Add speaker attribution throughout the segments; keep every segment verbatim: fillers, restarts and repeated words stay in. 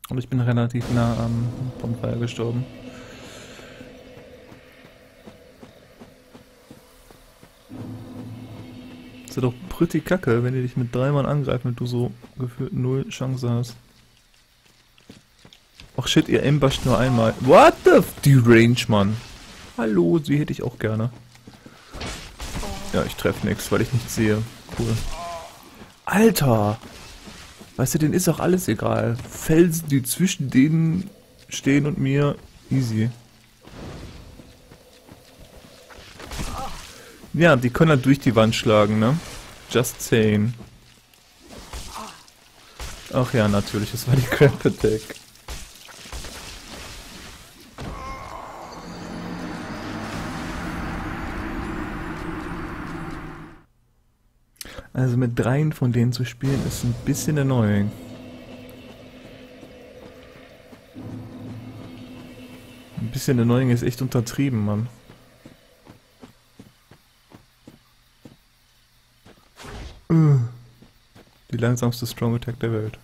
Speaker 1: Und ich bin relativ nah am Bonfire gestorben. Ist ja doch pretty kacke, wenn die dich mit drei Mann angreifen und du so gefühlt null Chance hast. Ach shit, ihr ambusht nur einmal. What the f... Die Range, Mann. Hallo, sie hätte ich auch gerne. Ja, ich treffe nichts, weil ich nichts sehe. Cool. Alter! Weißt du, denen ist auch alles egal. Felsen, die zwischen denen stehen und mir, easy. Ja, die können halt durch die Wand schlagen, ne? Just saying. Ach ja, natürlich, das war die Crap Attack. Also mit dreien von denen zu spielen ist ein bisschen annoying. Ein bisschen annoying ist echt untertrieben, Mann. Die langsamste Strong Attack der Welt.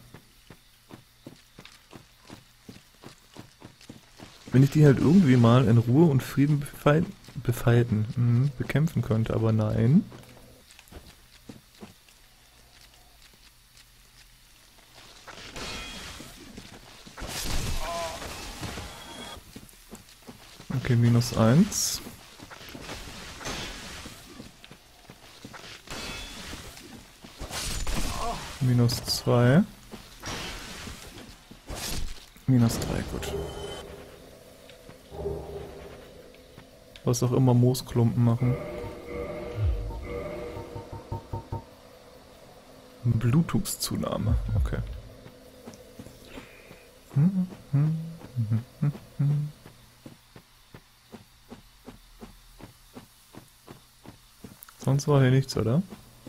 Speaker 1: Wenn ich die halt irgendwie mal in Ruhe und Frieden befeil befeilten, mhm, bekämpfen könnte, aber nein. Okay, minus eins. Minus zwei. Minus drei, gut. Was auch immer Moosklumpen machen. Blutungszunahme, okay. Hm, hm, hm, hm, hm. Sonst war hier nichts, oder?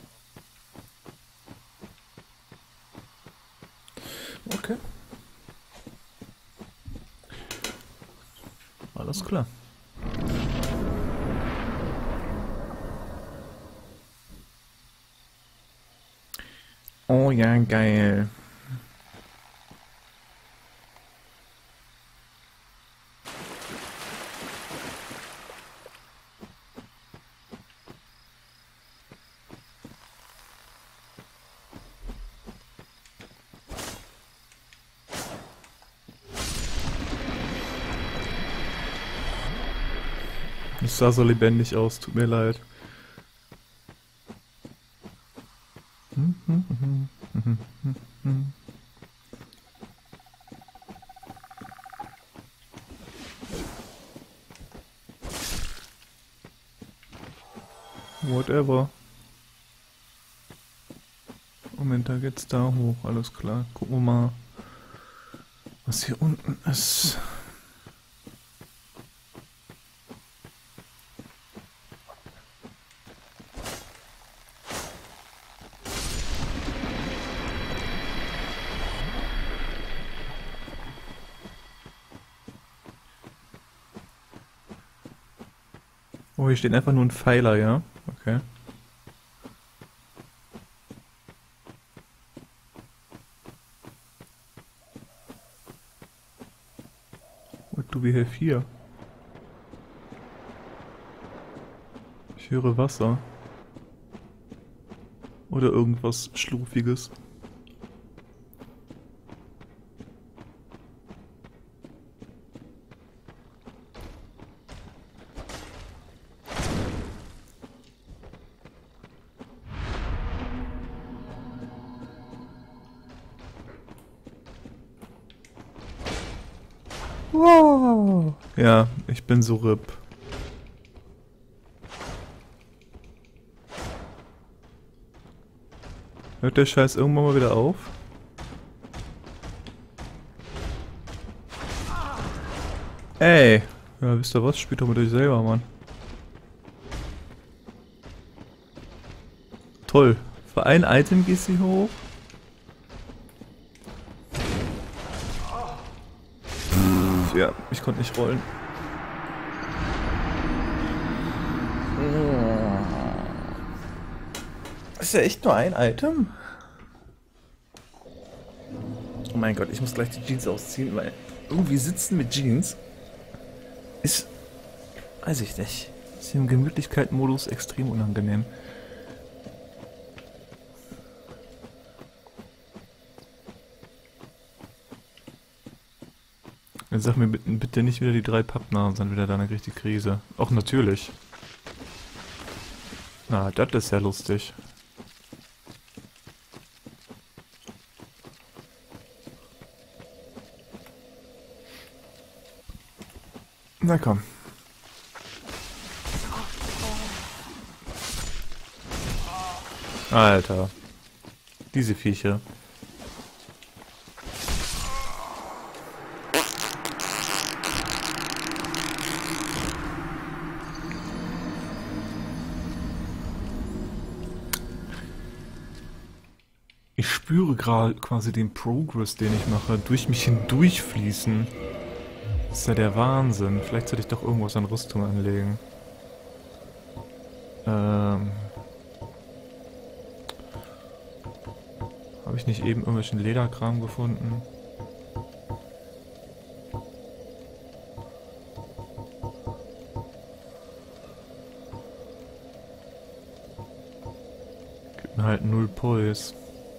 Speaker 1: Okay. Alles klar. Oh ja, geil. Es sah so lebendig aus, tut mir leid. Whatever. Moment, da geht's da hoch, alles klar. Gucken wir mal, was hier unten ist. Oh, hier steht einfach nur ein Pfeiler, ja? Okay. What do we have here? Ich höre Wasser. Oder irgendwas Schlurfiges. Wow. Ja, ich bin so R I P. Hört der Scheiß irgendwann mal wieder auf? Ey! Ja, wisst ihr was? Spielt doch mit euch selber, Mann. Toll. Für ein Item gehst du hier hoch? Ja, ich konnte nicht rollen. Ist ja echt nur ein Item? Oh mein Gott, ich muss gleich die Jeans ausziehen, weil irgendwie sitzen mit Jeans ist, weiß ich nicht, ist hier im Gemütlichkeit-Modus extrem unangenehm. Jetzt sag mir bitte nicht wieder die drei Pappnasen, dann wieder deine richtige Krise. Ach, natürlich. Na, das ist ja lustig. Na komm. Alter. Diese Viecher. Ich spüre gerade quasi den Progress, den ich mache, durch mich hindurchfließen. Das ist ja der Wahnsinn. Vielleicht sollte ich doch irgendwas an Rüstung anlegen. Ähm... Habe ich nicht eben irgendwelchen Lederkram gefunden? Gibt mir halt null Puls.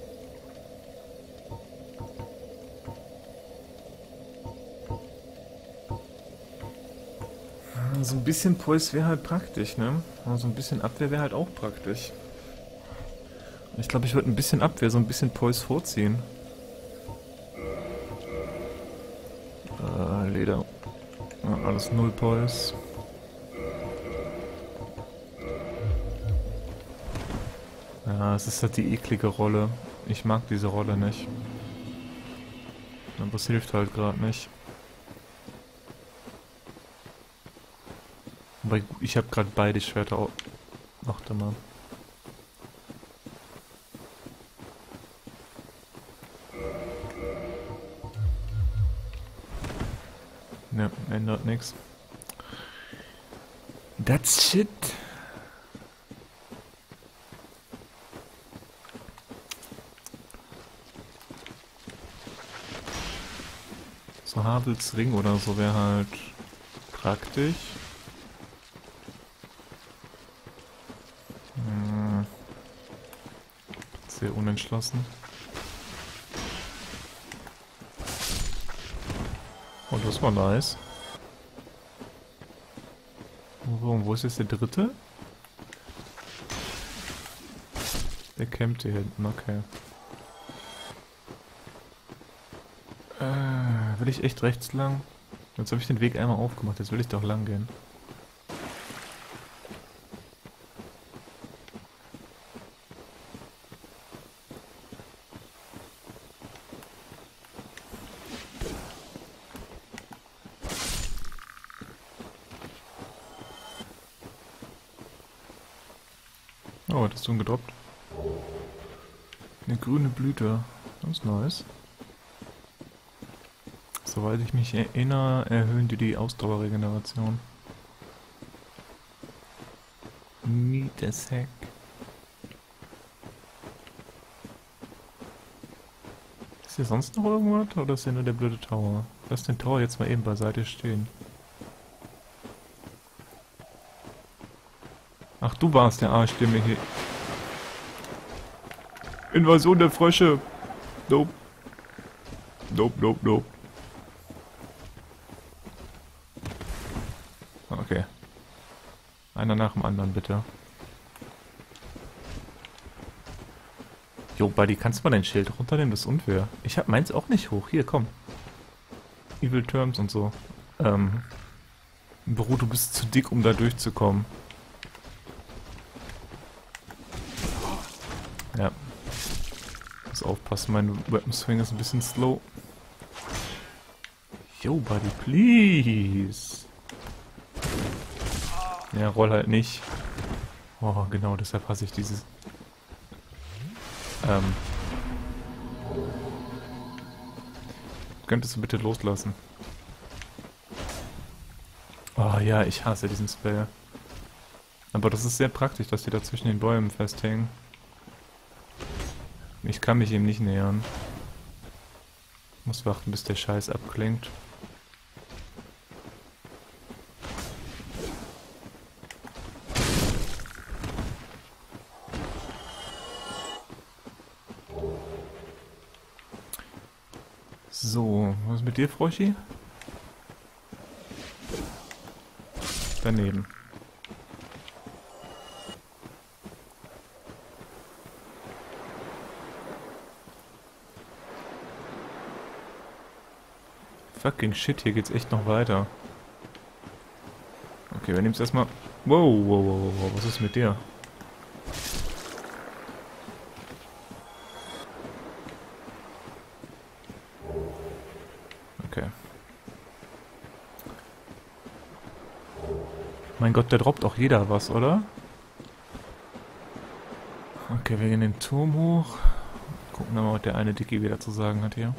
Speaker 1: So ein bisschen Puls wäre halt praktisch, ne? Aber so ein bisschen Abwehr wäre halt auch praktisch. Ich glaube, ich würde ein bisschen Abwehr, so ein bisschen Puls vorziehen. Äh, Leder. Ja, alles null Puls. Ja, es ist halt die eklige Rolle. Ich mag diese Rolle nicht. Aber es hilft halt gerade nicht. Aber ich habe gerade beide Schwerter auch. Warte mal. Ne, ändert nichts. That's shit. So Havels Ring oder so wäre halt praktisch. Hm. Sehr unentschlossen. Oh, das war nice. Wo, wo ist jetzt der dritte? Der campt hier hinten, okay. Äh, will ich echt rechts lang? Jetzt habe ich den Weg einmal aufgemacht, jetzt will ich doch lang gehen. Oh, was hast du denn gedroppt? Eine grüne Blüte. Das ist nice. Soweit ich mich erinnere, erhöhen die die Ausdauerregeneration. Meet as heck. Ist hier sonst noch irgendwas? Oder ist hier nur der blöde Tower? Lass den Tower jetzt mal eben beiseite stehen. Ach, du warst der Arsch, der mir hier... Invasion der Frösche! Nope. Nope, nope, nope. Okay. Einer nach dem anderen, bitte. Jo, Buddy, kannst du mal dein Schild runternehmen? Das ist unfair. Ich hab meins auch nicht hoch. Hier, komm. Evil Terms und so. Ähm... Bro, du bist zu dick, um da durchzukommen. Ja. Muss aufpassen, mein Weapon Swing ist ein bisschen slow. Yo, Buddy, please. Ja, roll halt nicht. Oh, genau, deshalb hasse ich dieses... Ähm... Könntest du bitte loslassen? Oh ja, ich hasse diesen Spell. Aber das ist sehr praktisch, dass die da zwischen den Bäumen festhängen. Ich kann mich ihm nicht nähern. Muss warten, bis der Scheiß abklingt. So, was ist mit dir, Froschi? Daneben. Fucking shit, hier geht's echt noch weiter. Okay, wir nehmen es erstmal. Wow, wow, wow, wow, was ist mit dir? Okay. Mein Gott, der droppt auch jeder was, oder? Okay, wir gehen den Turm hoch. Gucken wir mal, was der eine Dicky wieder zu sagen hat hier.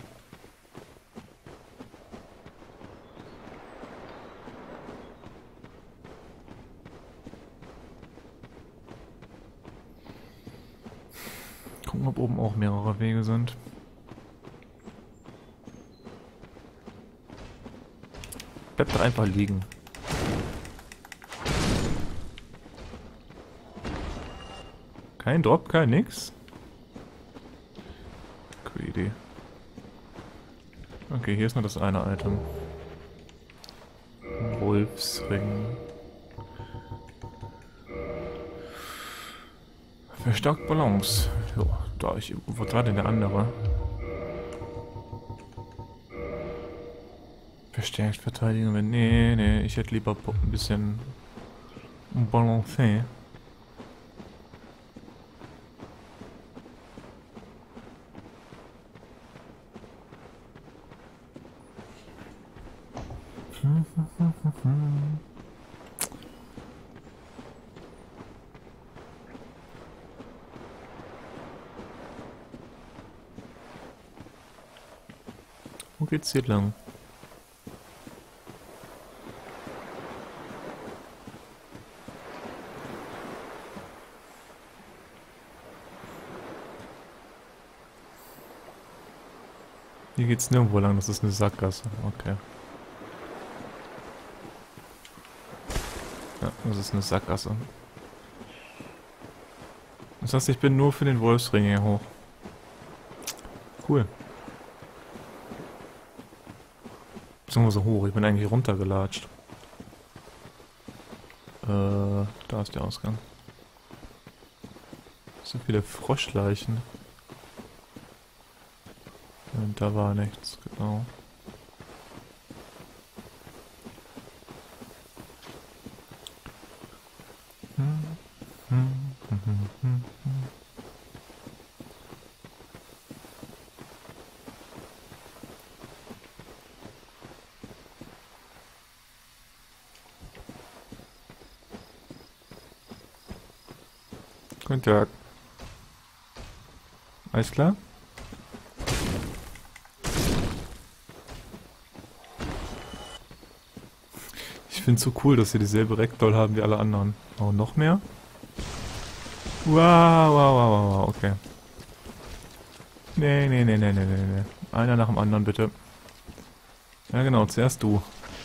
Speaker 1: Gucken, ob oben auch mehrere Wege sind. Bleibt doch einfach liegen. Kein Drop, kein nix. Greedy. Okay, hier ist nur das eine Item. Wolfsring. Verstärkt Balance. Jo, da ich. Wo war denn der andere? Verstärkt verteidigen. Wenn. Nee, nee, ich hätte lieber ein bisschen Balance. Wo geht's hier lang? Hier geht's nirgendwo lang, das ist eine Sackgasse. Okay. Ja, das ist eine Sackgasse. Das heißt, ich bin nur für den Wolfsring hier hoch. Cool. Beziehungsweise hoch, ich bin eigentlich runtergelatscht. Äh, da ist der Ausgang. So viele Froschleichen. Und da war nichts, genau. Hm, hm, hm, hm, hm, hm. Guten Tag. Alles klar? Ich finde es so cool, dass sie dieselbe Ragdoll haben wie alle anderen. Oh, noch mehr? Wow, wow, wow, wow, wow, okay. Nee, nee, nee, nee, nee, nee, nee. Einer nach dem anderen, bitte. Ja genau, zuerst du.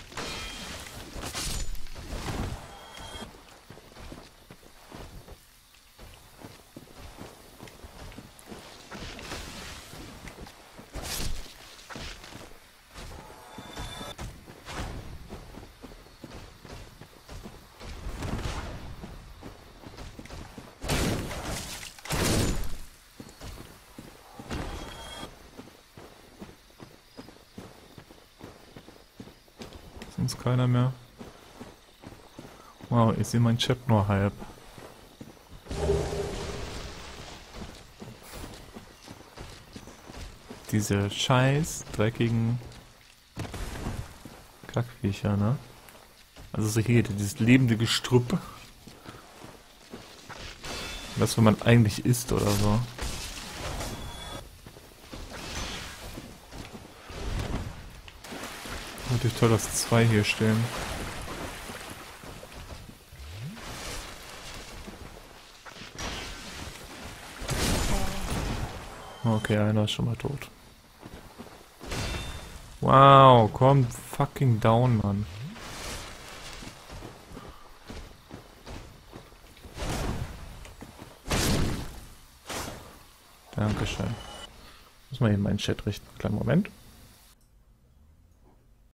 Speaker 1: Sonst keiner mehr. Wow, ich sehe meinen Chat nur halb. Diese scheiß dreckigen Kackviecher, ne? Also so hier, dieses lebende Gestrüpp. Das, wenn man eigentlich isst oder so. Natürlich toll, dass zwei hier stehen. Okay, einer ist schon mal tot. Wow, komm fucking down, Mann. Dankeschön. Muss mal eben meinen Chat richten. Kleinen Moment.